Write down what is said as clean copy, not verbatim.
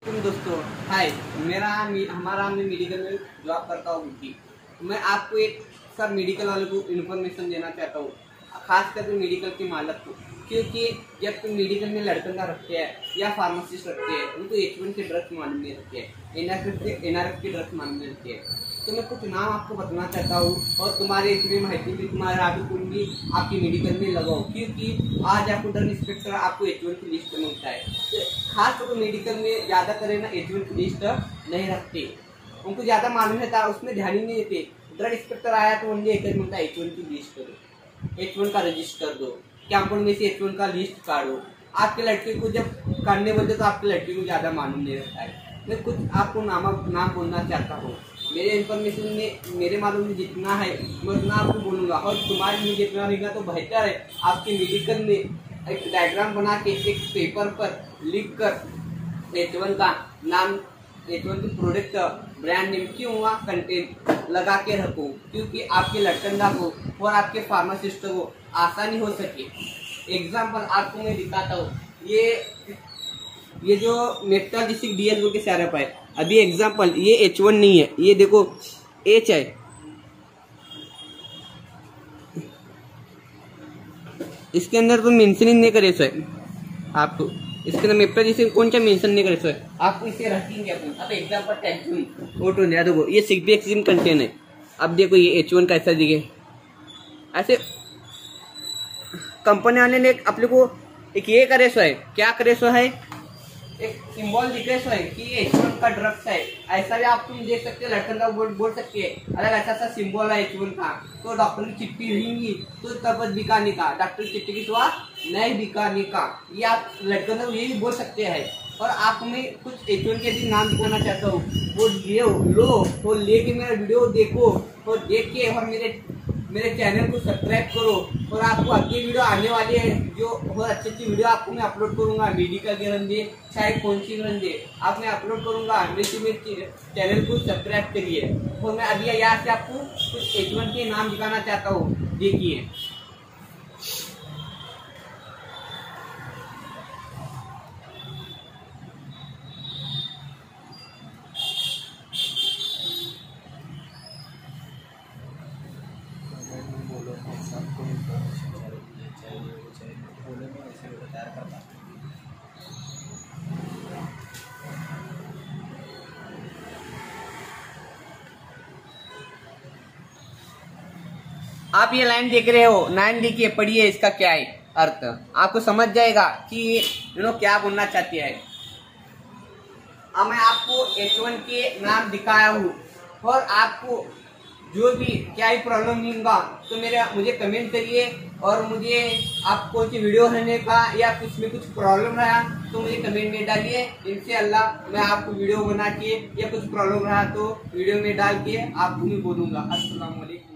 दोस्तों हाय, हमारा मैं मेडिकल में जॉब करता हूँ। मैं आपको एक सब मेडिकल वाले को इन्फॉर्मेशन देना चाहता हूँ, खास करके मेडिकल के मालक को। क्योंकि जब तुम मेडिकल में लड़कन का रखते हैं या फार्मासिस्ट रखते हैं, उनको H1 के ड्रग्स मालूम नहीं रखते हैं, NRF के ड्रग्स मालूम नहीं रखते हैं। तो मैं कुछ नाम आपको बताना चाहता हूँ और तुम्हारे इसमें माहिती भी तुम्हारे आगे भी आपकी मेडिकल में लगाओ, क्योंकि आज आपको ड्रग इंस्पेक्टर आपको H1 की लिस्ट मिलता है। तो खास तौर पर मेडिकल में ज़्यादा करे ना H1 की लिस्ट नहीं रखते, उनको ज़्यादा मालूम है था, उसमें ध्यान ही नहीं देते। ड्रग इंस्पेक्टर आया तो उन्हें एक मिलता है H1 की लिस्ट करो, H1 का रजिस्टर दो, कैंपन में से H1 का लिस्ट काटो। आपके लड़के को जब करने बोलते तो आपके लड़के को ज़्यादा मालूम नहीं रहता है। मैं कुछ आपको नाम बोलना चाहता हूँ। मेरे इन्फॉर्मेशन में मेरे मालूम में जितना है मैं उतना आपको बोलूँगा, और तुम्हारे में जितना रहेगा तो बेहतर है। आपके मेडिकल में एक डायग्राम बना के एक पेपर पर लिख कर H1 का नाम, H1 की प्रोडक्ट ब्रांड नेम क्यों हुआ कंटेंट लगा के रखो, क्योंकि आपके लड़कंदा को और आपके फार्मासिस्ट को आसानी हो सके। एग्जाम्पल आपको मैं दिखाता हूँ। ये जो मेटालिसिक DSO के सिरप है, अभी एग्जाम्पल ये H1 नहीं है, ये देखो H है। इसके अंदर तो मेंशनिंग नहीं करे सर, आपको इसके अंदर मेटालिसिक कौन सा मेंशन नहीं करे सर, आपको इसे रखेंगे अपन। अब एग्जाम्पल टेंशन फोटो देखो, ये सिग्बेक्सिम कंटेन है। अब देखो ये H1 कैसा दिखे, ऐसे कंपनी वाले ने अपने को एक ये करे सो है, क्या करे सो है, एक सिंबल दिखे सो है कि ये H1 का ड्रग्स है। ऐसा भी आप तुम देख सकते हो, लड़कन का बोल सकते हैं अलग ऐसा सा सिंबल है H1 का, तो डॉक्टर की चिट्ठी रहेंगी तो तब बिकाने का, डॉक्टर की चिट्ठी की सिवा नहीं बिकाने का, ये आप लड़कन को यही बोल सकते हैं। और आप में कुछ H1 के भी नाम दिखाना चाहता हूँ, वो लो तो लेके मेरा वीडियो देखो और देख के और मेरे चैनल को सब्सक्राइब करो। और आपको आगे वीडियो आने वाली है, जो बहुत अच्छी वीडियो आपको मैं अपलोड करूंगा। मेडिकल के रंजे चाहे कौन सी रंजे आप मैं अपलोड करूंगा, मेरे चैनल को सब्सक्राइब करिए। और मैं अभी यहाँ से आपको कुछ H1 के नाम दिखाना चाहता हूँ, देखिए। आप ये लाइन देख रहे हो, लाइन देखिए, पढ़िए, इसका क्या है अर्थ, आपको समझ जाएगा कि क्या बोलना चाहती है। अब मैं आपको H1 के नाम दिखाया हूँ, और आपको जो भी क्या ही प्रॉब्लम नहीं होगा तो मुझे कमेंट करिए। और मुझे आप कौन सी वीडियो रहने का या कुछ में कुछ प्रॉब्लम रहा तो मुझे कमेंट में डालिए। इंशाअल्लाह मैं आपको वीडियो बना के, या कुछ प्रॉब्लम रहा तो वीडियो में डाल के आपको मैं बोलूँगा। अस्सलाम वालेकुम।